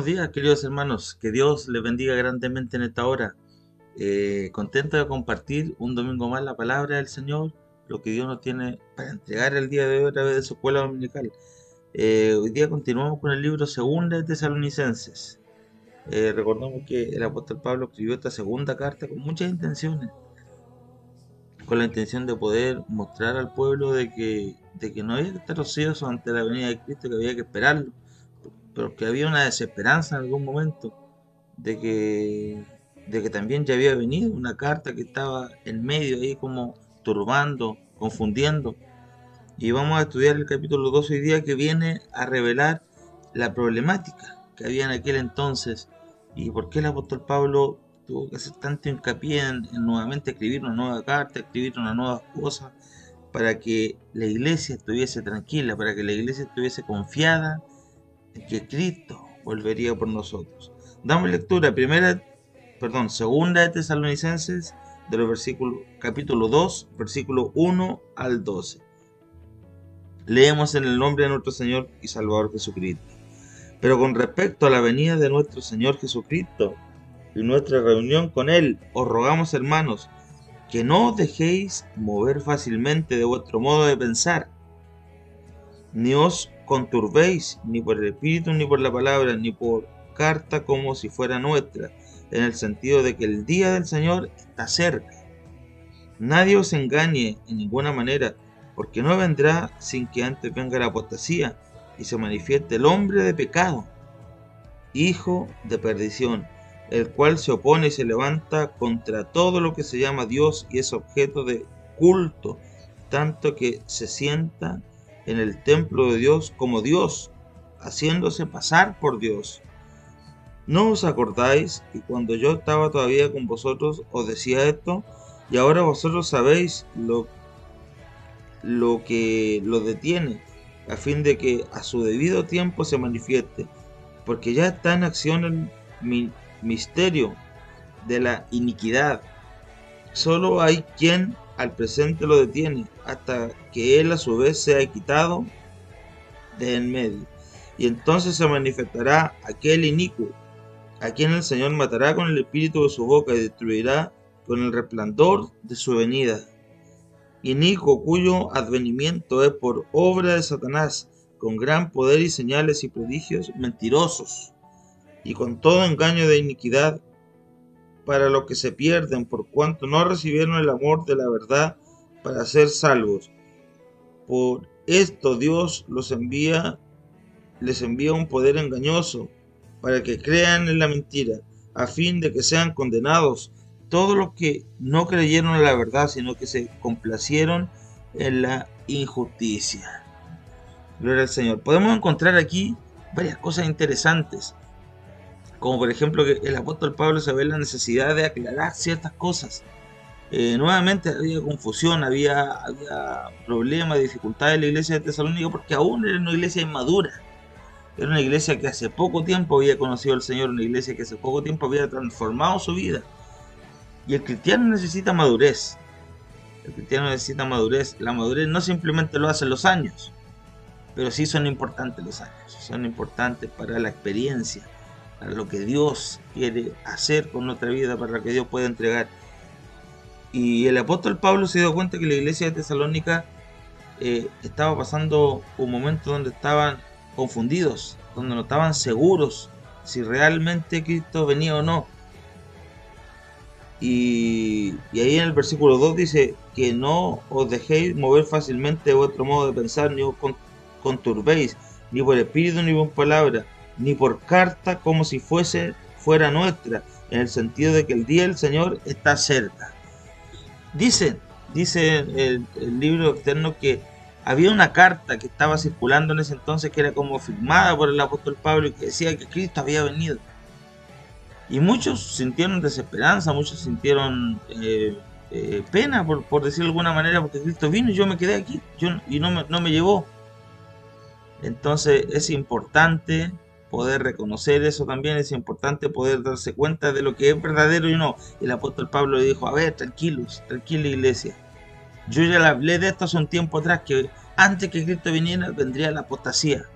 Buenos días, queridos hermanos. Que Dios les bendiga grandemente en esta hora. Contento de compartir un domingo más la palabra del Señor, lo que Dios nos tiene para entregar el día de hoy a través de su escuela dominical. Hoy día continuamos con el libro Segunda de Tesalonicenses. Recordamos que el apóstol Pablo escribió esta segunda carta con muchas intenciones, con la intención de poder mostrar al pueblo de que no había que estar ociosos ante la venida de Cristo, que había que esperarlo, pero que había una desesperanza en algún momento de que, de que también ya había venido una carta que estaba en medio ahí como turbando, confundiendo. Y vamos a estudiar el capítulo 2 hoy día, que viene a revelar la problemática que había en aquel entonces y por qué el apóstol Pablo tuvo que hacer tanto hincapié en nuevamente escribir una nueva carta, escribir una nueva cosa, para que la iglesia estuviese tranquila, para que la iglesia estuviese confiada en que Cristo volvería por nosotros. Damos lectura segunda de Tesalonicenses, de los versículos, capítulo 2, versículo 1 al 12. Leemos en el nombre de nuestro Señor y Salvador Jesucristo. Pero con respecto a la venida de nuestro Señor Jesucristo y nuestra reunión con Él, os rogamos, hermanos, que no os dejéis mover fácilmente de vuestro modo de pensar, ni os conturbéis ni por el Espíritu, ni por la palabra, ni por carta como si fuera nuestra, en el sentido de que el día del Señor está cerca. Nadie os engañe en ninguna manera, porque no vendrá sin que antes venga la apostasía y se manifieste el hombre de pecado, hijo de perdición, el cual se opone y se levanta contra todo lo que se llama Dios y es objeto de culto, tanto que se sienta en el templo de Dios como Dios, haciéndose pasar por Dios. ¿No os acordáis que cuando yo estaba todavía con vosotros os decía esto? Y ahora vosotros sabéis lo que lo detiene, a fin de que a su debido tiempo se manifieste, porque ya está en acción el misterio de la iniquidad. Solo hay quien al presente lo detiene, hasta que él a su vez sea quitado de en medio. Y entonces se manifestará aquel inicuo, a quien el Señor matará con el espíritu de su boca y destruirá con el resplandor de su venida. Inicuo, cuyo advenimiento es por obra de Satanás, con gran poder y señales y prodigios mentirosos, y con todo engaño de iniquidad para los que se pierden, por cuanto no recibieron el amor de la verdad para ser salvos. Por esto Dios les envía un poder engañoso, para que crean en la mentira, a fin de que sean condenados todos los que no creyeron en la verdad, sino que se complacieron en la injusticia. Gloria al Señor. Podemos encontrar aquí varias cosas interesantes, como por ejemplo que el apóstol Pablo se ve la necesidad de aclarar ciertas cosas. Nuevamente había confusión, había problemas, dificultades en la iglesia de Tesalónica, porque aún era una iglesia inmadura. Era una iglesia que hace poco tiempo había conocido al Señor, una iglesia que hace poco tiempo había transformado su vida. Y el cristiano necesita madurez. El cristiano necesita madurez. La madurez no simplemente lo hacen los años, pero sí son importantes los años. Son importantes para la experiencia, para lo que Dios quiere hacer con nuestra vida, para lo que Dios puede entregar. Y el apóstol Pablo se dio cuenta que la iglesia de Tesalónica estaba pasando un momento donde estaban confundidos, donde no estaban seguros si realmente Cristo venía o no. Y ahí en el versículo 2 dice que no os dejéis mover fácilmente de vuestro modo de pensar, ni os conturbéis, ni por espíritu, ni por palabra, ni por carta como si fuera nuestra, en el sentido de que el día del Señor está cerca. Dice el libro externo que había una carta que estaba circulando en ese entonces, que era como firmada por el apóstol Pablo, y que decía que Cristo había venido. Y muchos sintieron desesperanza, muchos sintieron pena, por decirlo de alguna manera, porque Cristo vino y yo me quedé aquí, y no me llevó. Entonces es importante poder reconocer eso también, es importante poder darse cuenta de lo que es verdadero y no. El apóstol Pablo le dijo: a ver, tranquila iglesia, yo ya le hablé de esto hace un tiempo atrás, que antes que Cristo viniera vendría la apostasía.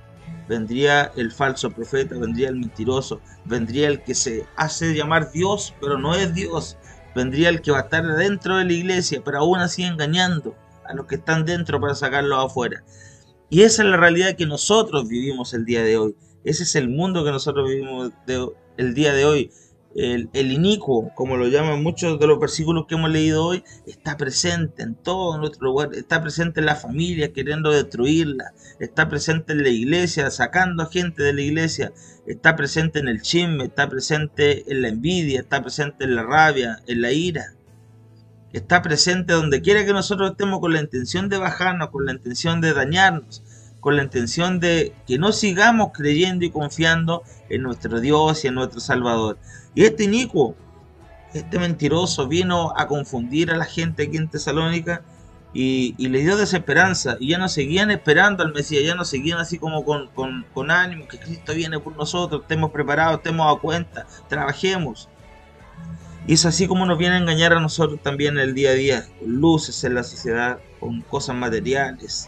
vendría el falso profeta, vendría el mentiroso, vendría el que se hace llamar Dios, pero no es Dios, vendría el que va a estar dentro de la iglesia, pero aún así engañando a los que están dentro para sacarlos afuera. Y esa es la realidad que nosotros vivimos el día de hoy. Ese es el mundo que nosotros vivimos el día de hoy. El inicuo, como lo llaman muchos de los versículos que hemos leído hoy, está presente en todo nuestro lugar, está presente en la familia queriendo destruirla, está presente en la iglesia, sacando a gente de la iglesia, está presente en el chisme, está presente en la envidia, está presente en la rabia, en la ira. Está presente donde quiera que nosotros estemos con la intención de bajarnos, con la intención de dañarnos, con la intención de que no sigamos creyendo y confiando en nuestro Dios y en nuestro Salvador. Y este inicuo, este mentiroso vino a confundir a la gente aquí en Tesalónica y le dio desesperanza. Y ya no seguían esperando al Mesías, ya no seguían así como con ánimo, que Cristo viene por nosotros, estemos preparados, estemos a cuenta, trabajemos. Y es así como nos viene a engañar a nosotros también en el día a día, con luces en la sociedad, con cosas materiales,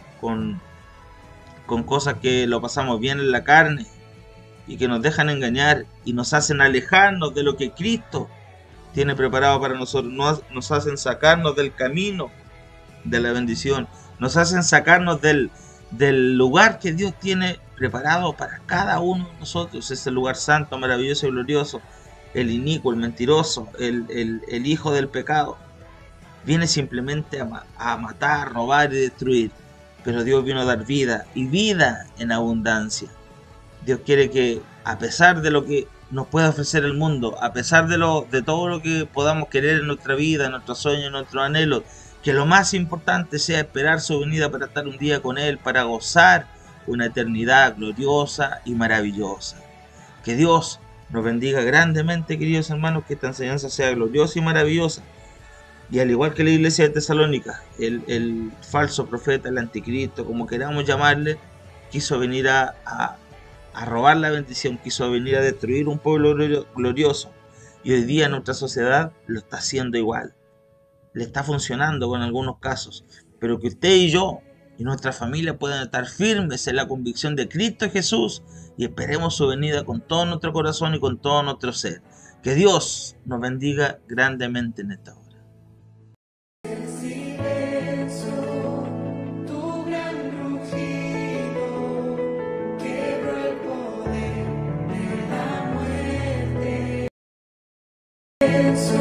con cosas que lo pasamos bien en la carne y que nos dejan engañar y nos hacen alejarnos de lo que Cristo tiene preparado para nosotros, nos hacen sacarnos del camino de la bendición, nos hacen sacarnos del lugar que Dios tiene preparado para cada uno de nosotros, ese lugar santo, maravilloso y glorioso. El inicuo, el mentiroso, el hijo del pecado, viene simplemente a matar, robar y destruir. Pero Dios vino a dar vida y vida en abundancia. Dios quiere que, a pesar de lo que nos puede ofrecer el mundo, a pesar de todo lo que podamos querer en nuestra vida, en nuestros sueños, en nuestros anhelos, que lo más importante sea esperar su venida para estar un día con Él, para gozar una eternidad gloriosa y maravillosa. Que Dios nos bendiga grandemente, queridos hermanos, que esta enseñanza sea gloriosa y maravillosa. Y al igual que la iglesia de Tesalónica, el falso profeta, el anticristo, como queramos llamarle, quiso venir a robar la bendición, quiso venir a destruir un pueblo glorioso. Y hoy día nuestra sociedad lo está haciendo igual. Le está funcionando con algunos casos. Pero que usted y yo y nuestra familia puedan estar firmes en la convicción de Cristo Jesús y esperemos su venida con todo nuestro corazón y con todo nuestro ser. Que Dios nos bendiga grandemente en esta hora. It's